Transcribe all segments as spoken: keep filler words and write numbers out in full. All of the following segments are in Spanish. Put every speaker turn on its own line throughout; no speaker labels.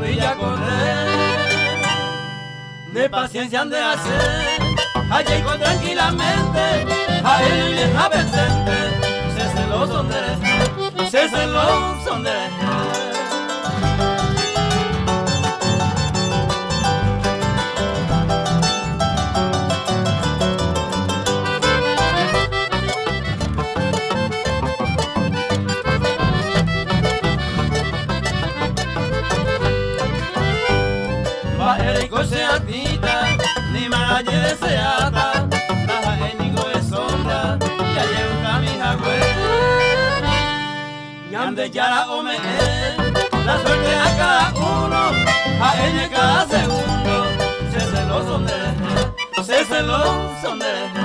villa correr, de paciencia han de hacer, allá y tranquilamente, a él y a vertente, se celó son de, se celó son de. Sea tita, ni maralle deseada, baja enigo de sombra, ya lleva mi jagüe. Ñande yara ome, la suerte a cada uno, a ella cada segundo, se celó son de, se celó son de.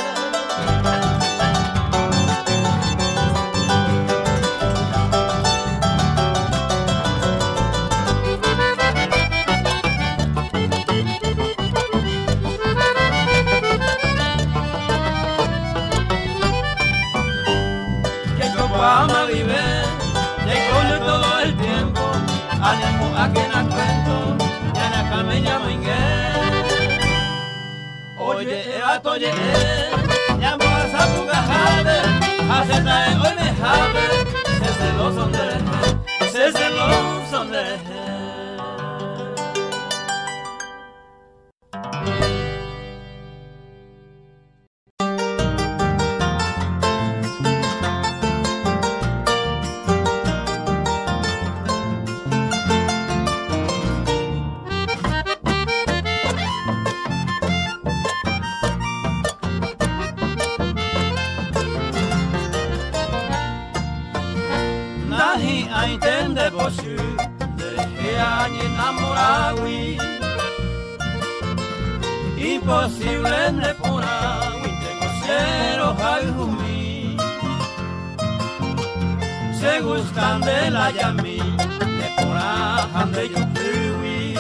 Ama vive, te coge todo el tiempo, ánimo a quien la cuento, ya na cameña mingue. Oye, eva toye, ya vamos a pugajade, acepta hoy me jade, se celó son de, se celó son de. Nahi aitende boshu, dejé a enamorado. Imposible de pura, tengo cero jajumi. Se gustan de la yami, de pura ande yo fui.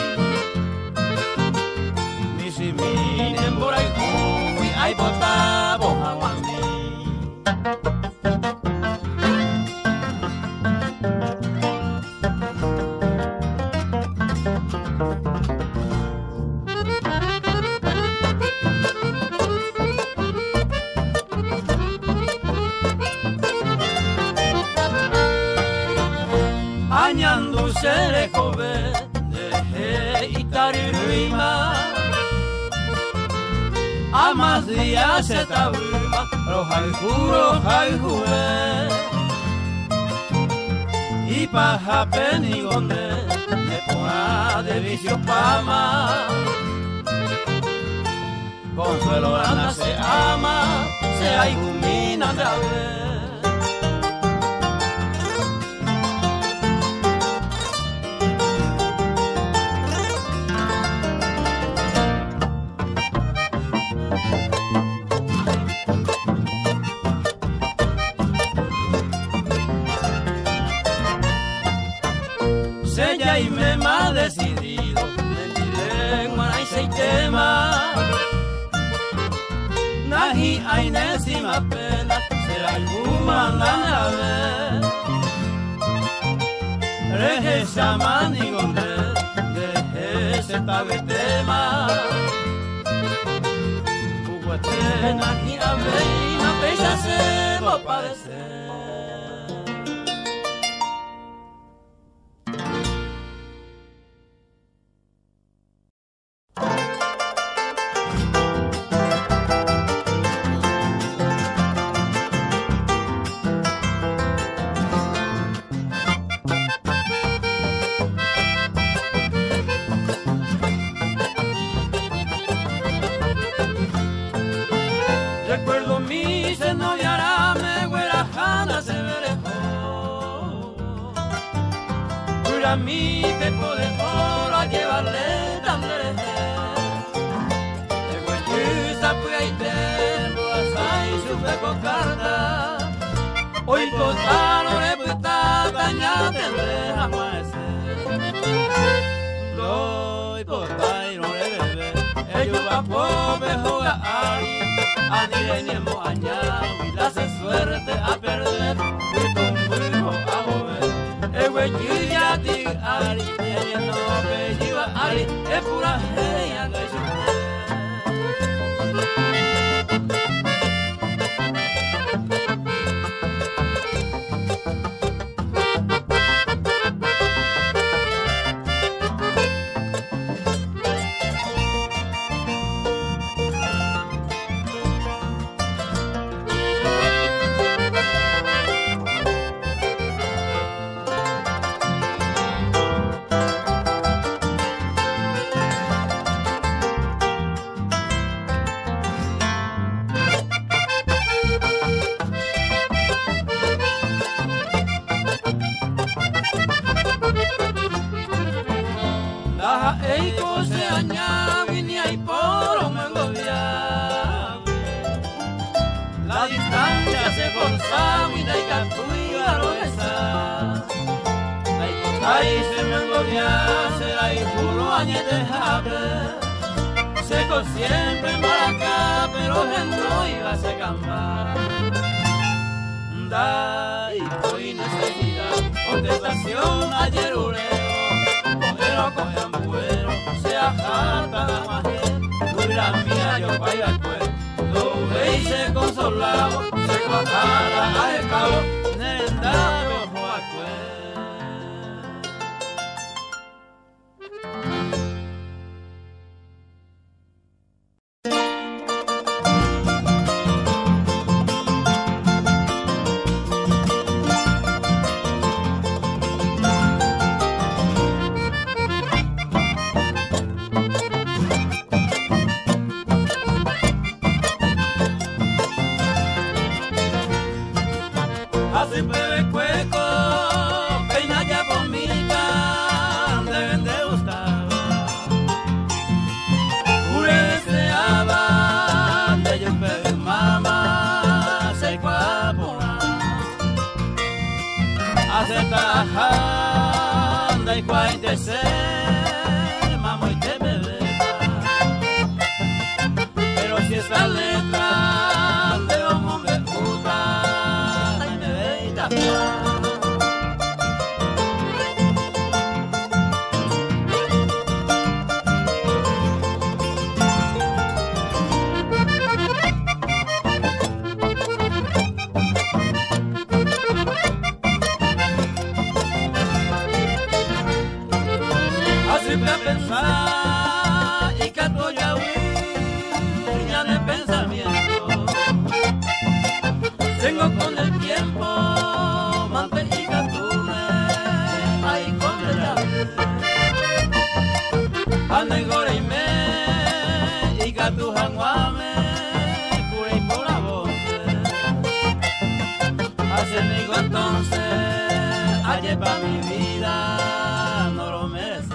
Misi mi nembora y kui, ay bota boja wami. Añando se joven, dejé Itaririma. A más días se tabuma, roja y juro, jai juve. Y paja penigonde, de pura de vicio pama. Consuelo rana se ama, se hay gumina de haber. Sella y me ha decidido, mentiré en maray se tema. Nahi ainesima pena, será alguna nave. Reje shaman y gonde, deje se tabe tema. Uguete nahi abei, na pecha se va a padecer. Recuerdo mi seno y arame, güera jana se verejó. Cura mi pepo de oro a llevarle tan leje. El güeyuza puya y tempo, asai su pepo carta. Hoy potano le puta taña tendré amanecer. Doy potay no le bebe, ellos va por mejor ari. Adireniemo añado y la hace suerte a perder. Muy con muy a mover. Ewejiya ti ari, ella no me lleva ari, es pura ella que es Eiko se añade ni hay poro melodía. La distancia se forza y da y cantuya lo esa. Eiko tai se melodía será y puro añete jabe. Seco siempre en Maracá, pero no iba a se cambiar. Da y hoy necesidad, contestación ayer ureo. Pero cojan vuelo, se ajata la magia, hubiera mía yo pa' ir al pueblo, lo veis consolado, se bajara a escalo, nendaro a Así bebe cueco, peina ya bonita, deben de gustar. Ure deseaba, de yo bebe mamá, se cuapona. Hace tajanda y cuaite se, mamo y te bebe. Pero si esta letra de homo me gusta, así me pensar y canto ya ya de pensamiento. Tengo con el tiempo manteca tuve ahí con el ande gore y me y gatu hanguame cure por la voz hace amigo entonces ayer pa' mi vida no lo merece.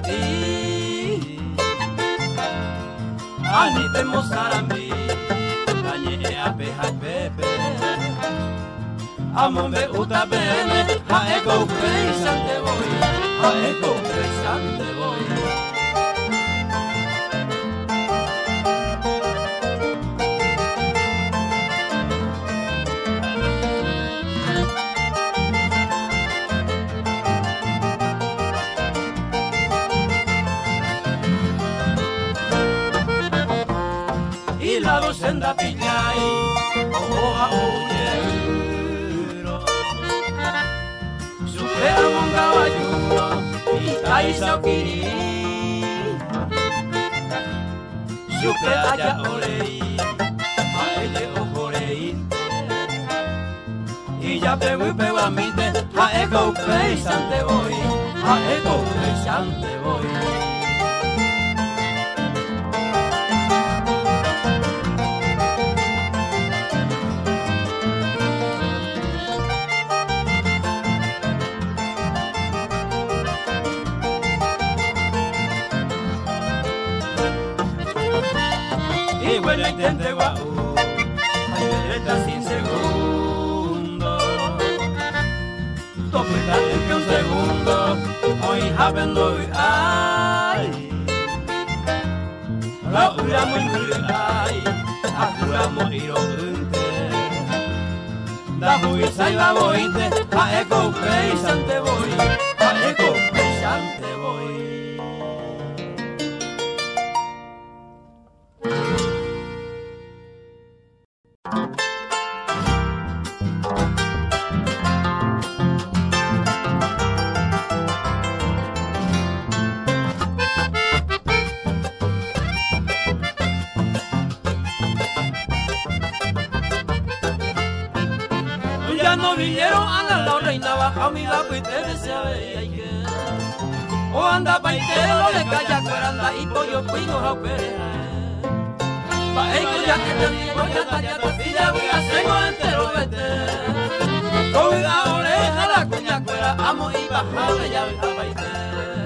ti. Ani te mozarambi, añe a peja pepe. Amon be uta bene, ha ego pensante voy, ha ego pensante voy. Y la docenda pillai, ojo a uñero. Supe a un caballuno, y taisa okiri. Supe allá olei, a ella ojoreinte. Y ya pego y pego a mí, a eco pensante voy, a eco pensante voy. Y bueno, intente guau, hay derecha sin segundo. Topeta en que un segundo, hoy habendo ay. La ura muy ay, akura mo iro unte. Da huisa y la boite, a eco pensante voy, a eco pensante voy. Ya no vinieron, anda la reina baja mi la pues te desea ver y que o anda paitero de calla cuaranda y pollo cuigo a pereja pa eco ya que te digo ya está ya tortilla voy a hacer entero vete con la oreja la cuña cuera amo y bajarle ya a paitero.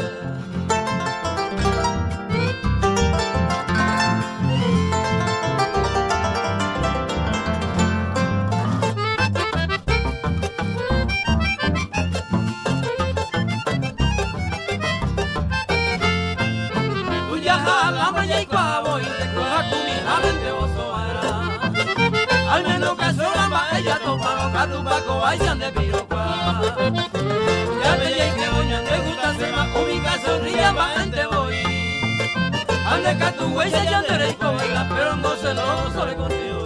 Al menos que sola ella topa los catupaco vayan de piropa. Ya veía que voy a te gusta ser más única sonría va ante voy. Ande que tu huella ya te reico baila pero no se lo sobre contigo.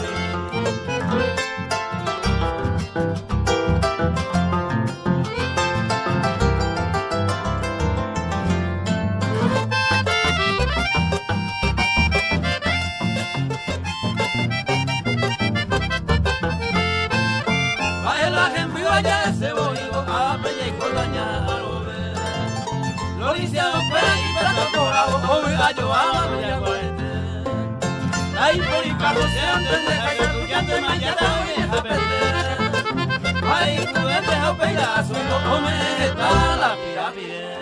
Ya ese boigo a peña y coldaña a lo ver. Lo dice a los peras y trato colado, hoy a yo a la peña cuarente. Ahí por y carro se antes de caer tu llante mañana hoy a perder. Ahí tú debes a pegar asunto, o me está la pirámide.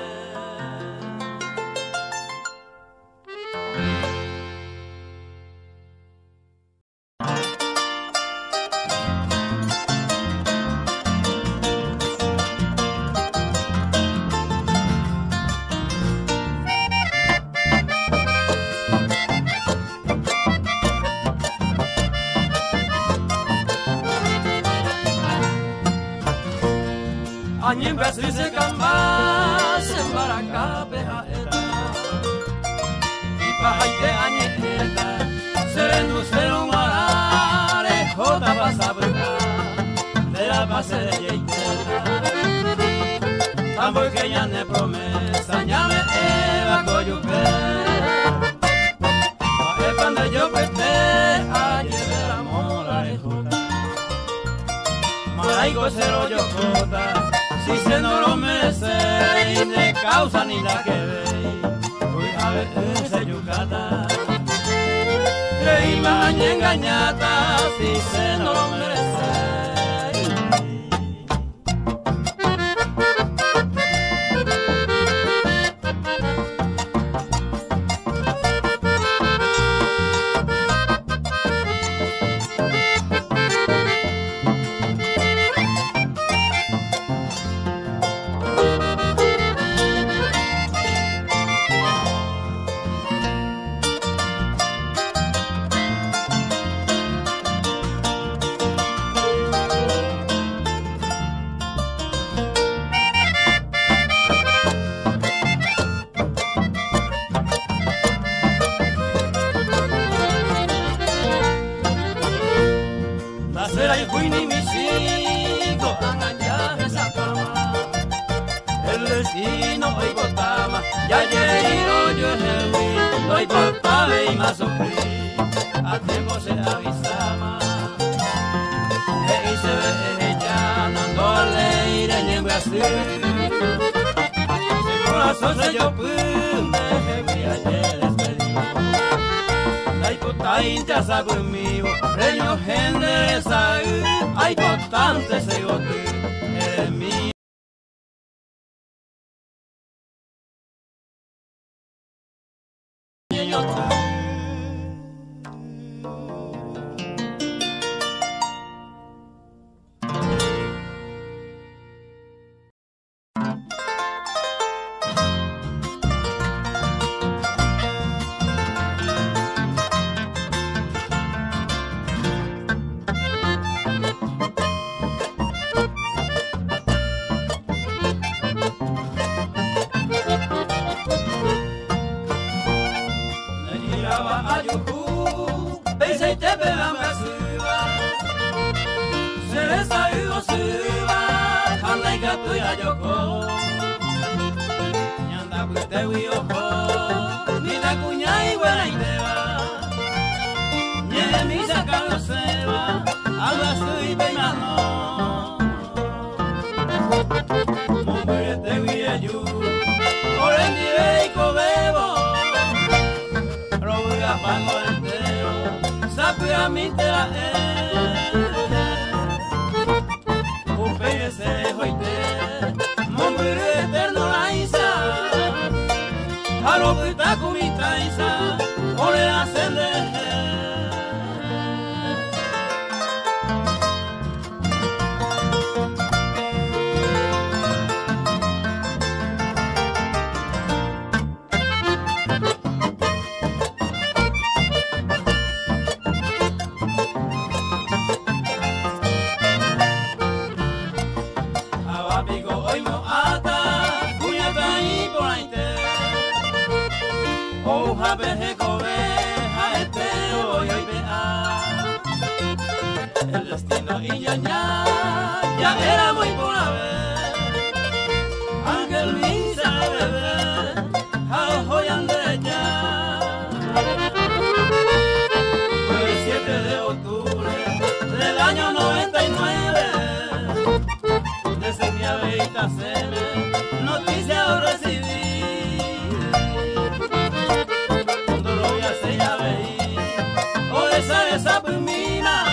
Añen Brasil se cambas en Baracá pejaeta y pajaite añeta serenucero marare jota pasa de la base de yeitela tamboy que ya ne promesa llame eva coyupe pa epande yo pete ayer el amor arejota maraigo cero yo jota. Si se no lo merece y de causa ni la que ve, voy a ver ese yucata. Creí maña engañata, si se no lo merece. será y fui ni mis hijos engañar esa cama. El destino hoy botama, ya llegué yo el hoy por pave y más sufrí, a tiempo se avisama. E se ve ya no le iré en Brasil. Se corazón se yo pude, me ayer despedido. La hipotaincha sabe mío, reño gente sabe, hay constante se gote, eres mío. El destino y ya, ya, ya era muy por haber. Ángel misa bebé, ajo y andré ya. Fue el siete de octubre del año noventa y nueve. Desde mi abeita cene, noticia lo recibí. Cuando lo vi hace ya veí, o esa, esa pumina.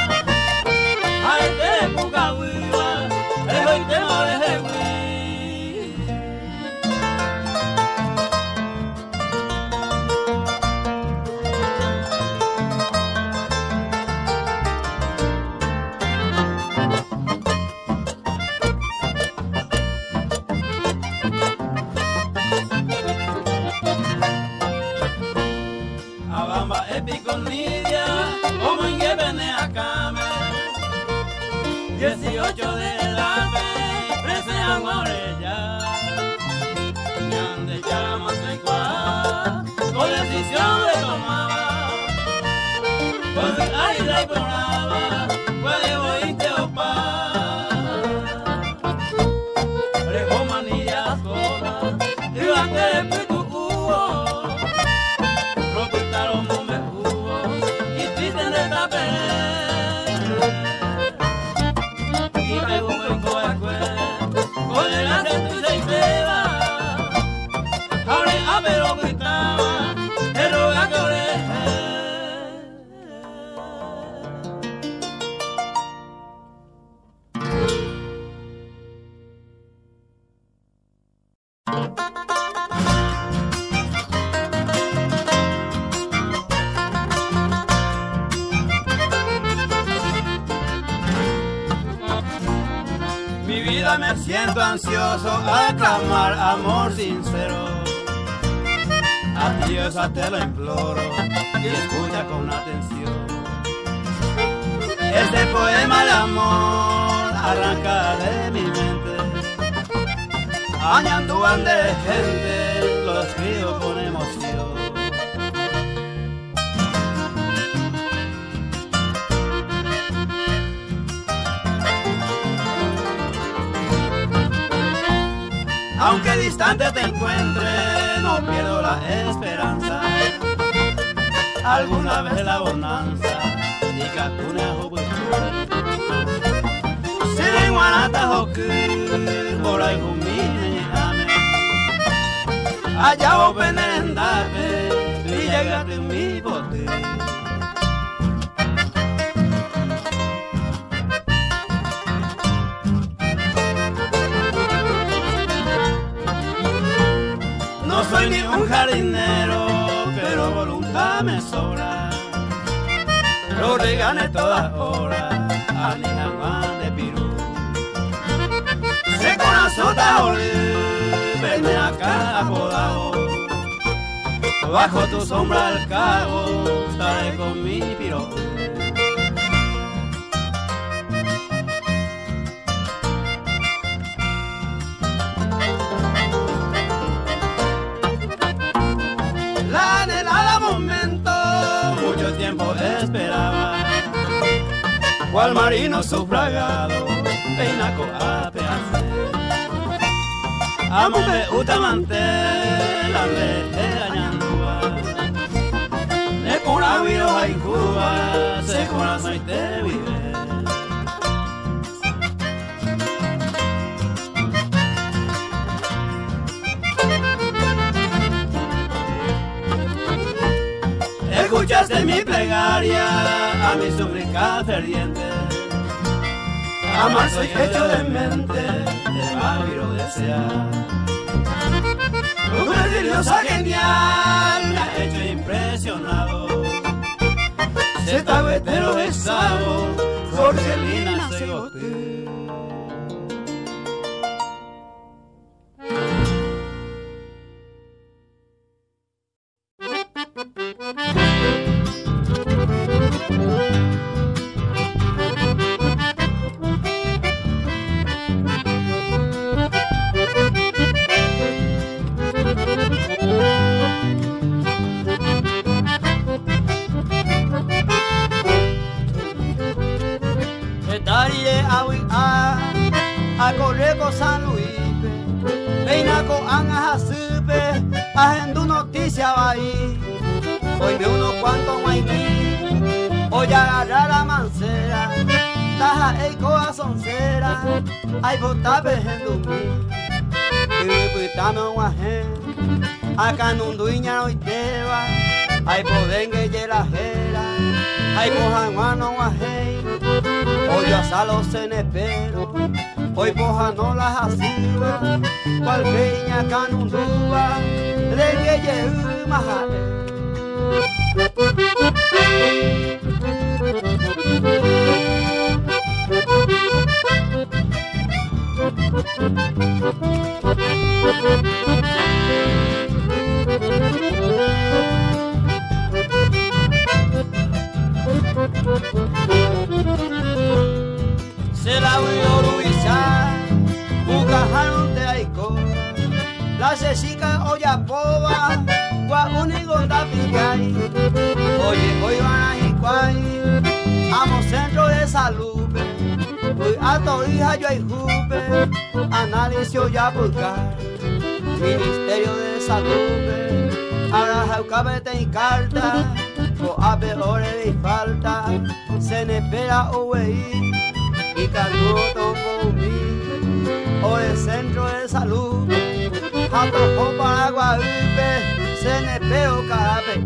Abamba épico nidia, como en que vene acá me. dieciocho de la fe, prese amores ya. Ñande ya mantecua, con decisión de tomaba. Con el aire y programa, puede oírte opa. Rejo manillas todas, y ante el pico hubo. Propultaron no me hubo, y triste de tapé. Con el acento y se lleva, ahora a ver lo gritaba, el roga que oreje. Mi vida me siento ansioso al clamar amor sincero. A ti Diosa te lo imploro y escucha con atención. Este poema de amor arranca de mi mente. Añandúan de gente, lo escribo con emoción. Aunque distante te encuentre, no pierdo la esperanza. Alguna vez la bonanza y catuna hobutu. Siri guanata hoku, por ahí humine ame. Allá o penendate, y llegate mi bote. No soy ni un jardinero, pero voluntad me sobra. Lo regané todas horas a mi jamás de pirú. Se con azota olé, venme acá apodado. Bajo tu sombra al cabo, estaré con mi piro. La anhelada momento, mucho tiempo esperaba. Cual marino sufragado, peinaco a pedazo. Amo me utamante, la leñandúa. Le con aguiro a Cuba, se con aceite vive. Escuchaste mi plegaria, a mi súplica ferviente. Amar soy hecho de mente, de magro desear. Tu misteriosa genial me ha hecho impresionado. Zetahuetero de Sabo, Jorgelina Segote.
A correr con San Luis, peina con Anga Supe, haciendo noticia va ahí. Hoy ve unos cuantos guayní, hoy agarrar la mancera, taja el corazón cera, hay botar pejendo mí. Y putame un guajé, acá no duiña hoy te va, hay podengue y la jera, hay cojan guano guajé, hoy yo asalo se nepero. Hoy poja no las asiva, cual peña canunduba, le que lleve majae. Se la voy a Luisa, Bucajaron de Aiko, la Cesica Oyapoba, Guaunigo Tapigay, oye, hoy van a Jicuay, amo centro de salud, voy a Torija yo hay jupe, análisis Oyapulcar, Ministerio de Salud, ahora Jaucabete y carta, o a peores y falta, se ne espera o y Canuto con mí, o el centro de salud, Japo para Guadalupe, se ne peo carape.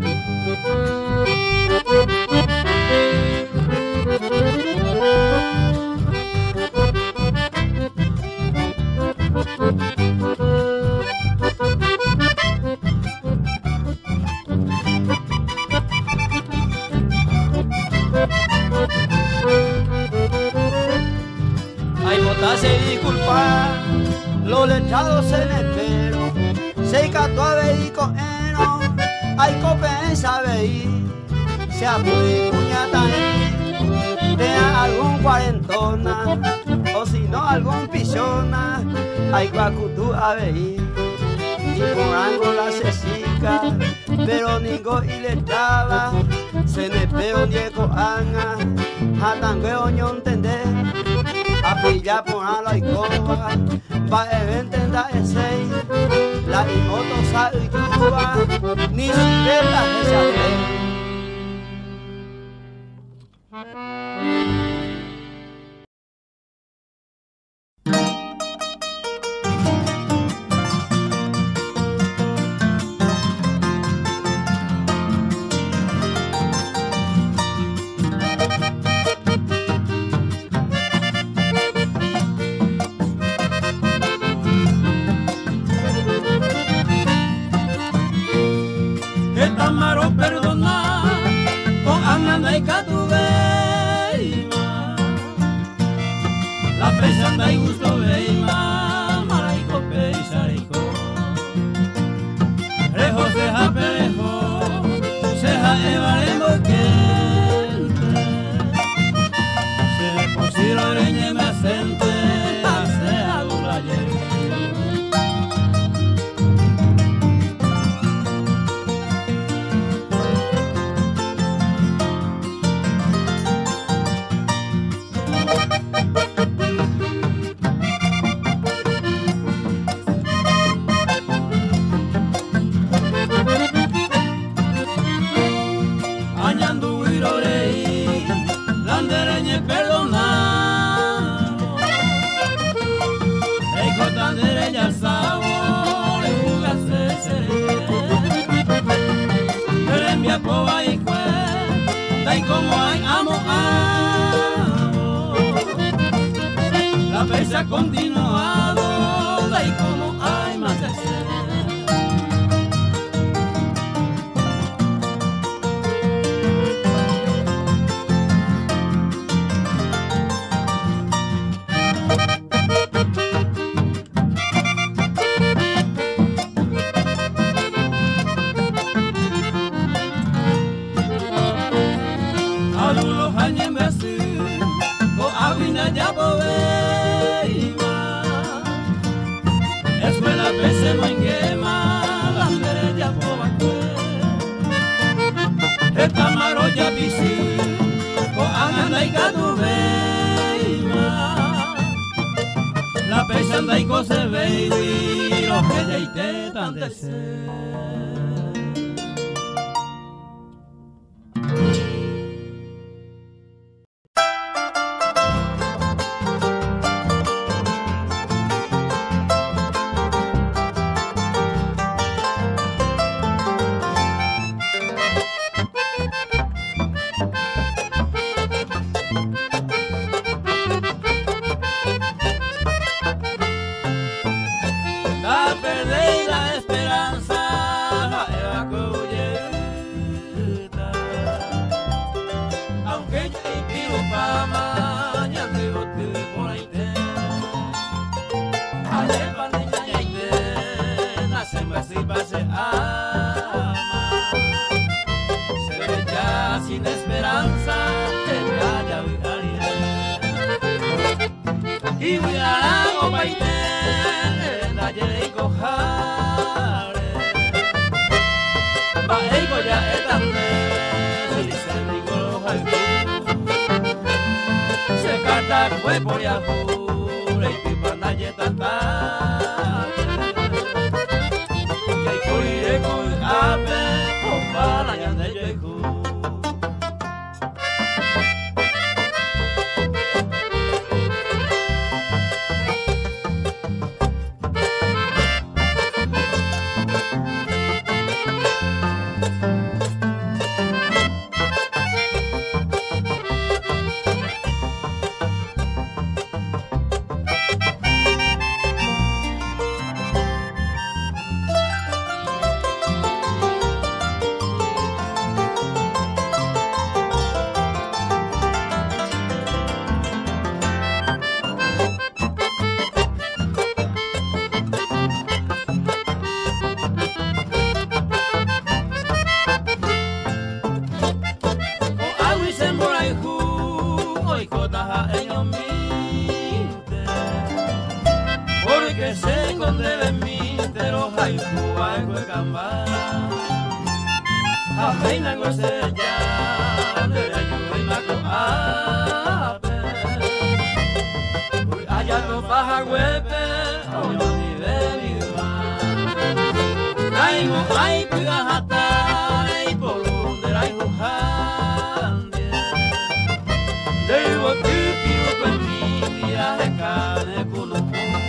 Se disculpa, los letrados se le espero, se cató a veí con eno, hay copensa veí, se apude cuñata ahí, vea algún cuarentona, o si no algún pichona, hay guacutú a veí, y por algo la cesica, pero ningo y letrada, se ne peo niego anga, jatangueo ño entender. A pilla por la icoba, va a entender ese, la imoto sa yuba, ni siquiera esa fe.
Tamaro perdona con ananda y catuveima la pesa anda y gusto veima maraico peisarico rejo seja perejo seja evaremo quente se posiro reñe me asente sea dura como hay amo amo la pesa continuado y como hay más de ser. Escuela pese moinguema, landere ya pobacue. Esta maroya pisi, ko ananda y catuveima. La pesa anda y cose baby, lo que ya ite tan de ser. Sin esperanza, te calla y voy a la baile, la lleve y cojare. Va ego ya etande, si se digo lo jaibu, se canta fue por yahu, y pipa na yetata. Que hay coire con ave, con bala ya de yehu. Porque se esconde en mí, pero hay Cuba en Cuecambara. A peina en Huesella, de la lluvia y maco ape. baja huepe, oyo ni bebi ma. Ay mo ay pigahata, ay polunde ay hojande. Debo tu piro con mi vida de cane kuno.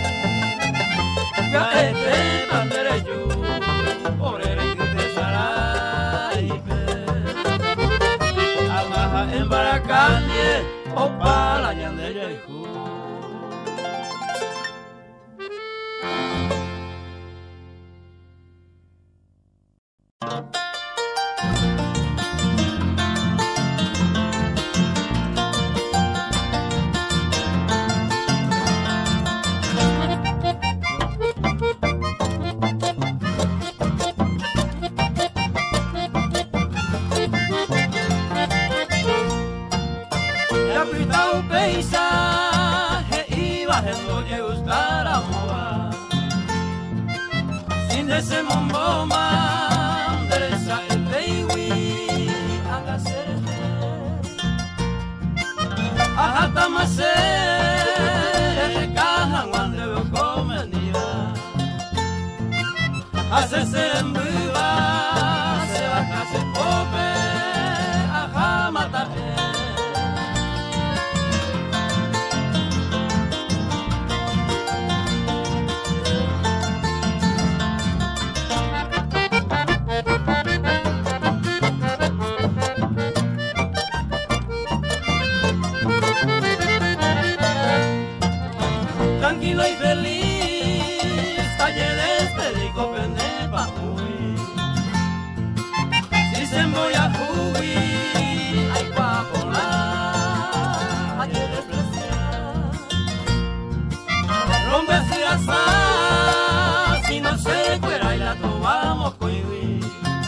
Ya este mandere yo, por el que sarai pe. Amaha embaracanie, opa la yande yehu. Ese momboma endereza el baby hágase ajata mase caja cuando veo comenía hace ser en viva se va a hacer pope ajá mata tranquilo y feliz, talle de este rico penepa uy. Si se voy a jugar, ay guapola, hay que despreciar. Rompe así así, si no se cuera y la tomamos cuivi.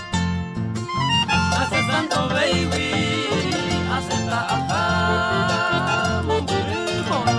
Hace santo baby, hace trabajar, mumburibola.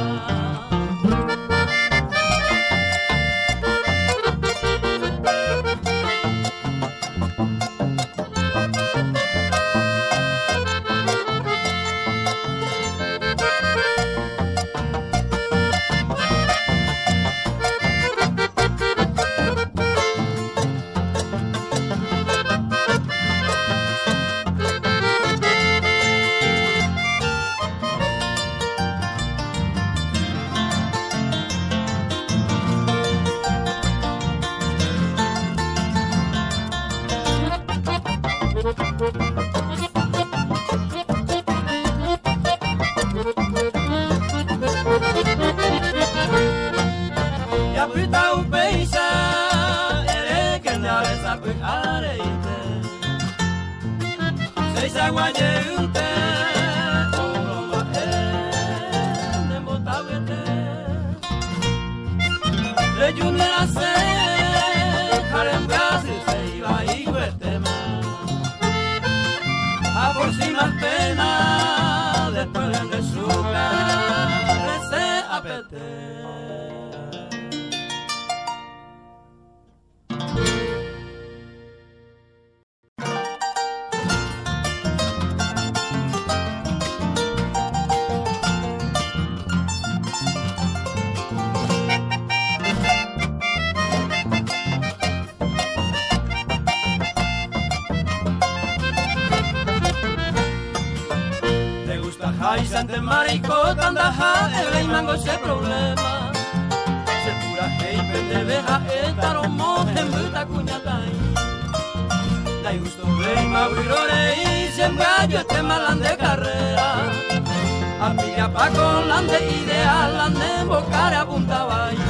Ya pita upeisa, ere que na besa pe areite. Seisa guayeunte, oro mahe, nembotawete. Reyunera se, karemgasi se iba y guetema. A por si más pena, después de azúcar, se apete. Ay, sante maricota, andaja, el mango ese problema. Se pura hey, pende veja, esta romo, en bruta cuñatay. La gusto rey, maguirore, y se engallo este malan de carrera. A pilla pa con lande ideal, lande en bocare apuntaba ahí.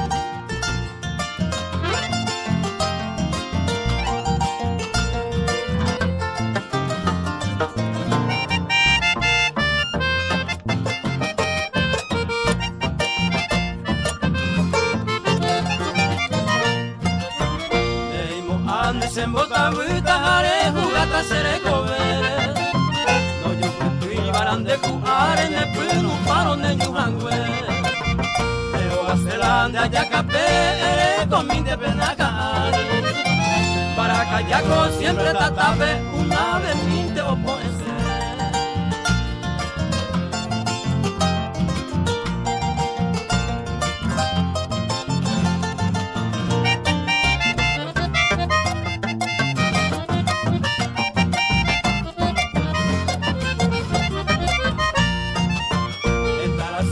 En bota buita jare jugata sere covere. No yo puedo y baran de cuare en el puno paro de yuhangüe. Pero hacelan de ayacapé con mi de penacari. Para callaco siempre tatape una vez minte o poese.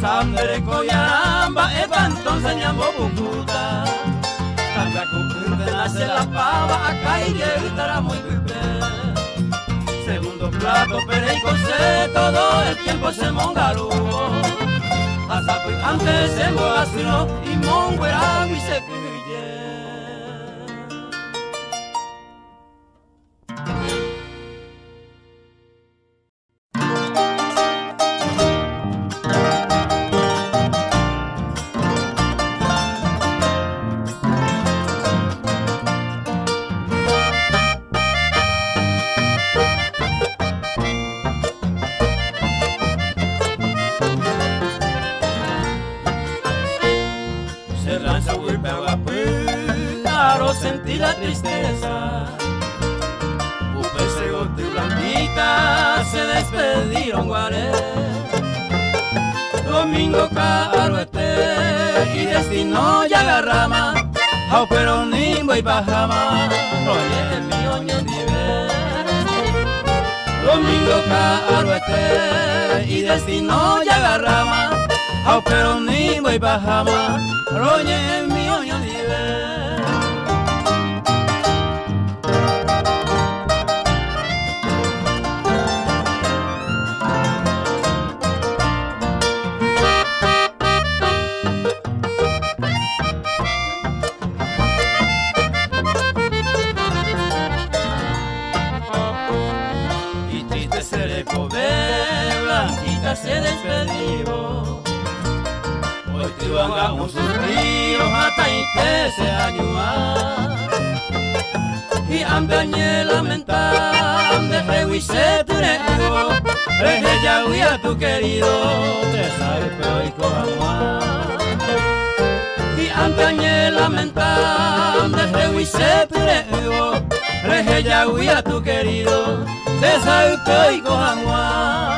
Sandere koyaramba eba entonces ñambo bukuta. Tanga cumplirte nace la pava acá y llega muy pipe. Segundo plato, pere y cosé, todo el tiempo se mongaluo. Hasta antes se mogasino y monguera y se pille. Sentí la tristeza, Upese y Blanquita se despedieron guaré. Domingo Caruete y destino ya agarrama, au pero nimbo y bajama, oye mi oño vive. Domingo Caruete y destino ya agarrama, au pero nimbo y bajama, oye mi oño vive. Se despedió, hoy te van a un suspiro hasta y que se ayuda. Y andañé lamentar, de reo y se tureó, reje ya huí a tu querido, te salpeo y coja. Y andañé lamentar, de reo y se tureó, reje ya huí a tu querido, te salpeo y coja.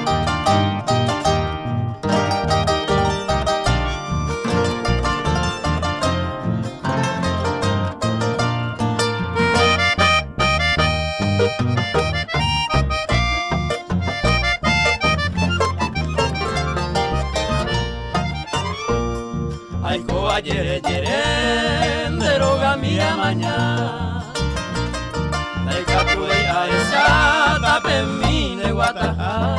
Yere yere deroga mira mañana Dai capui a esa tape mi de guataja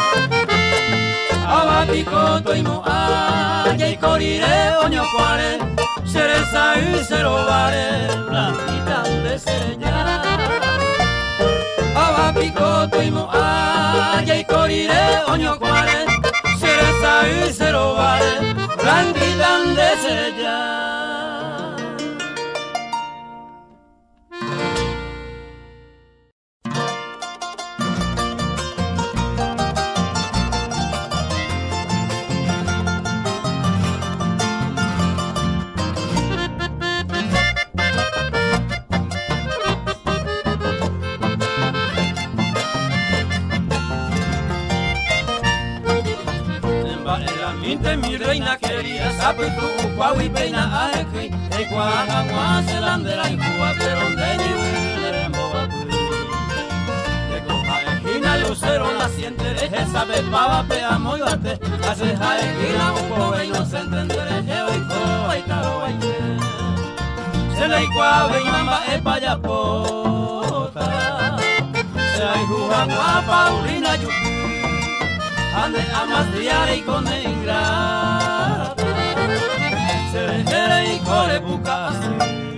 Abatico toimo a y corire oño cuare Cereza y cero vare Blanquita de señal Abatico toimo a y corire oño cuare Cereza y cero vare Blanquita de sellar. Mi reina querida, sabe tu cuau y peina aequi, e cuaja guase landera y cua, pero de ni en boba de coja esquina lucero la siente deje sabe pava pea muy bate, hace esquina un poco inocente entre geo y coa y caro y se le cuave y mamba e payapota, se hay juja guapa Paulina yuki. Ande a mastriare y con ingrata se dejere y corre bucasi.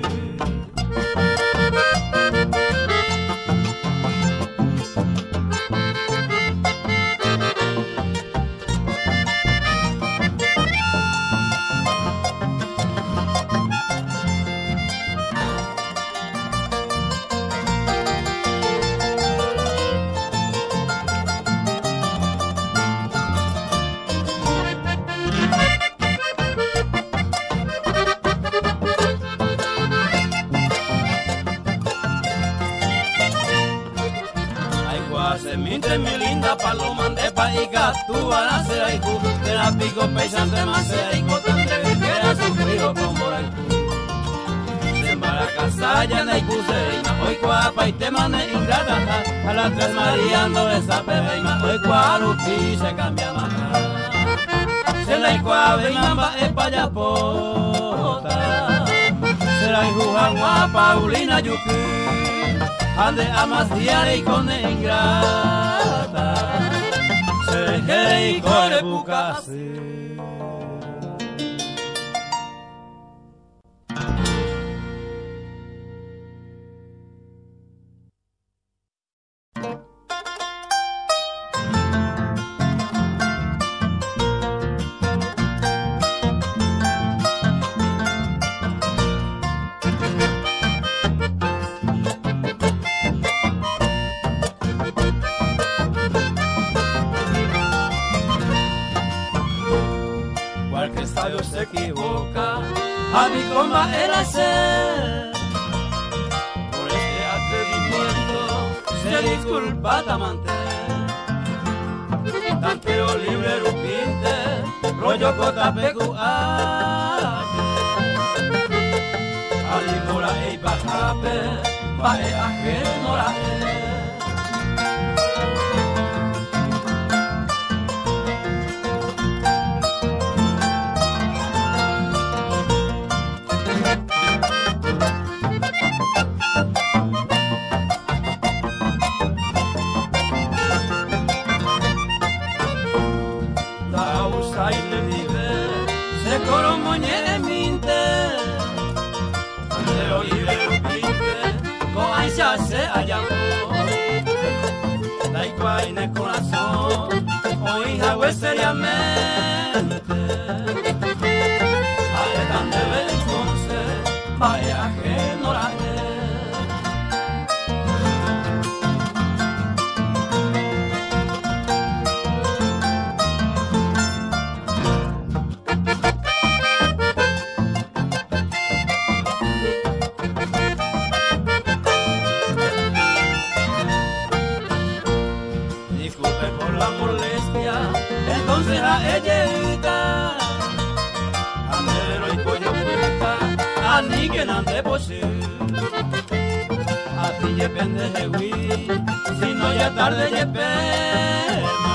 Seminte mi linda paloma de paiga, tú van a ser aiku, de la pico pesante más aiku, tan de que era sufrido con boraiku. Se embaracasa ya na iku serina, hoy cuapa y te mane ingrata, a las tres mariando esa pereina, hoy cuarupi se cambia más. la ikuabe mamba e payapota. Será hijuan wa Paulina yuku, ande amas diare y con ingrata. Seré y corre bucase. Se equivoca, a mi coma el hacer. Por este atrevimiento se disculpa Tamante. Tanteo libre rupinte, rollo cotapecu ate. Alimora e bajape, bae ajeno la se hallamos la igual en el corazón hoy hago seriamente vaya tan debe entonces vaya ajeno la ni que nande posible a ti depende de hui si no ya tarde ya pema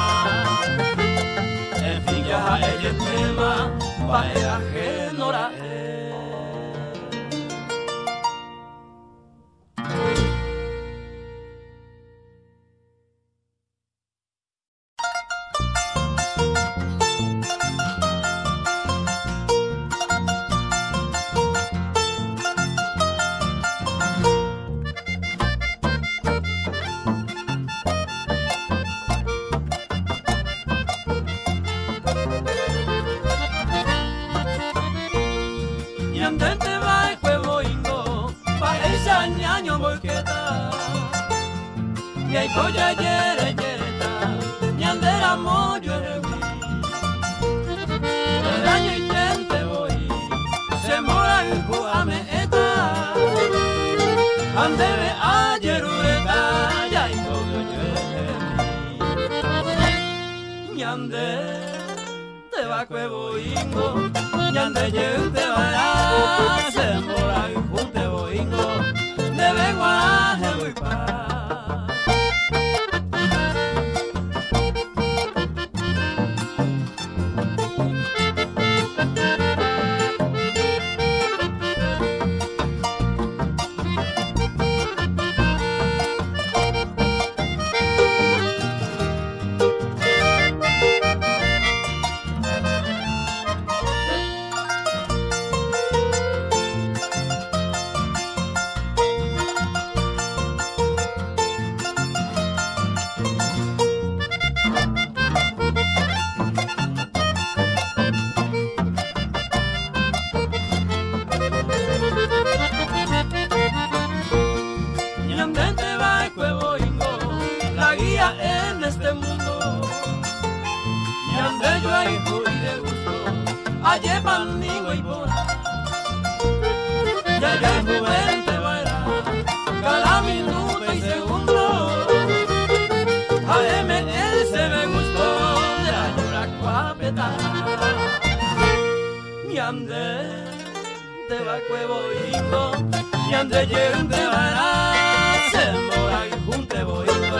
en fin ya ella tema va a genora Koya yere yeta, ñandera moyo erewi. El año y gente voy, se mora en juame eta. Andebe ayer ureta, ya y koyo yere. Ñande, te va cuevo ingo, ñande yente vara, se mora en junte boingo, debe guaraje voy pa. En este mundo, ñande yo hay y de gusto, ayer pandigo y bora, ya ya juventud baila, cada minuto y segundo, a M L se me gustó de la llora cuapeta, ñande te va cuevo hijo, ñande yente baila, se mora y junte boito.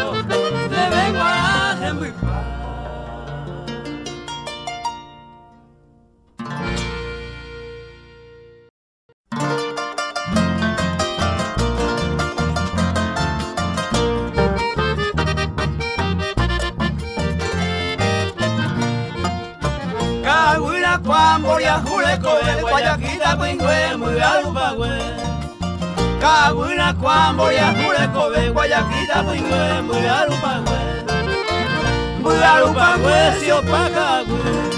Kaguina Kwamboria Julekobe, Guayaquita Pingüe, muy alupagüe. Kaguina Kwamboria Julekobe, Guayaquita Pingüe, muy alupagüe. Muy alupagüe, si opacagüe.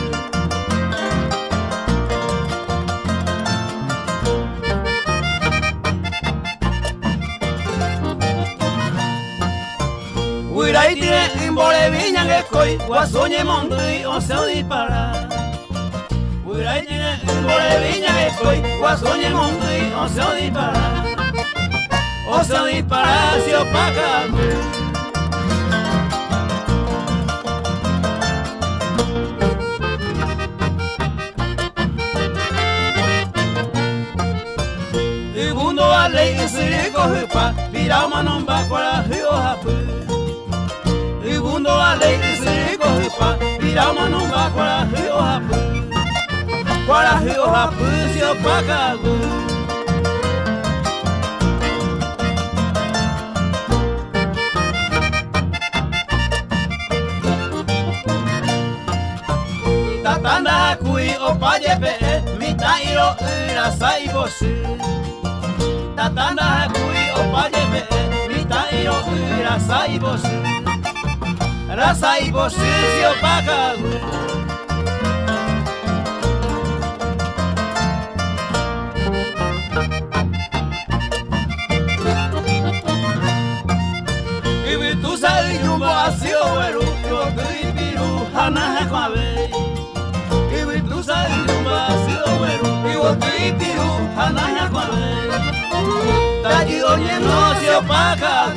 Huirai tiene imbole viña que coi, guasoñe montui, o se dispara. Huirai tiene imbole viña que coi, guasoñe montui, o se dispara. O se dispara si opaca. Y bundo vale y se coge pa, pirao manomba cuala río japu. Segundo a lei que se corre pa virar uma numba para rio rapu, para rio rapu se opacago. Tatanda hakui opaje pe mita iro ira sai bosu. Tatanda hakui opaje pe mita iro ira sai bosu. Rasa y posición paga. Y vi tu sal yumo asio veru, yo te piru hana kwabe. Y vi tu sal yumo asio veru, yo te piru hana kwabe. Ta yo no se opaca.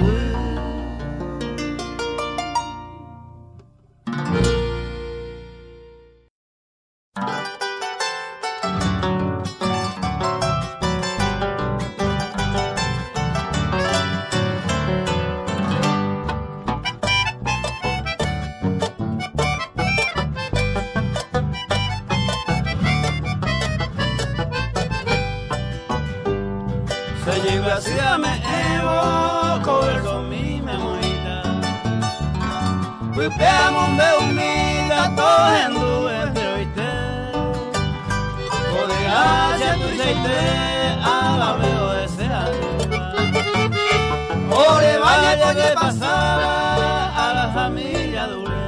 Me evoco el con mi memoria. Pipeamos de humilde todo en tu pero y te Codegacia tu seite haga veo ese alma. Ore vaya que pasaba a la familia dure.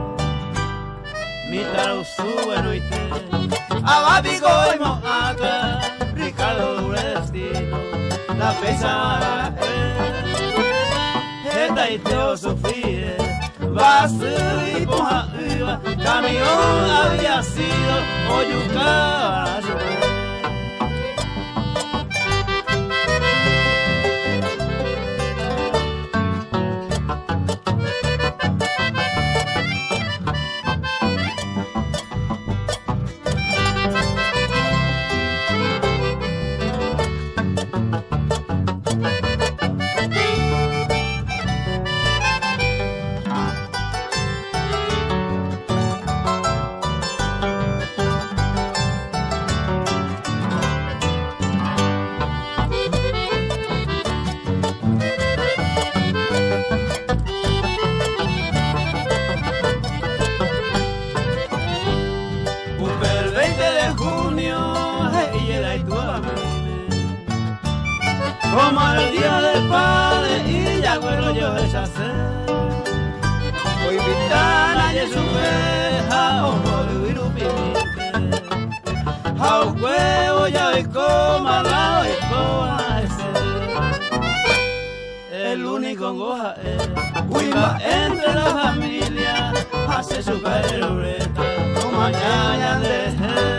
Mi taro sube y te ababigo y moata Ricardo dure destino. La pesada es esta y teosofía va a ser y poja iba camión había sido oyuca. Como el día del padre y ya bueno yo rechacé. Hoy vitana y su veja o por irupimite. A un huevo ya y coma la y coma ese. El único goja es Huiva entre la familia hace su caerureta como ñaña de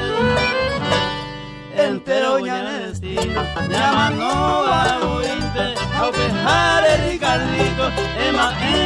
entero ya en el destino llamando a Buinte a opejar el Ricardito Emma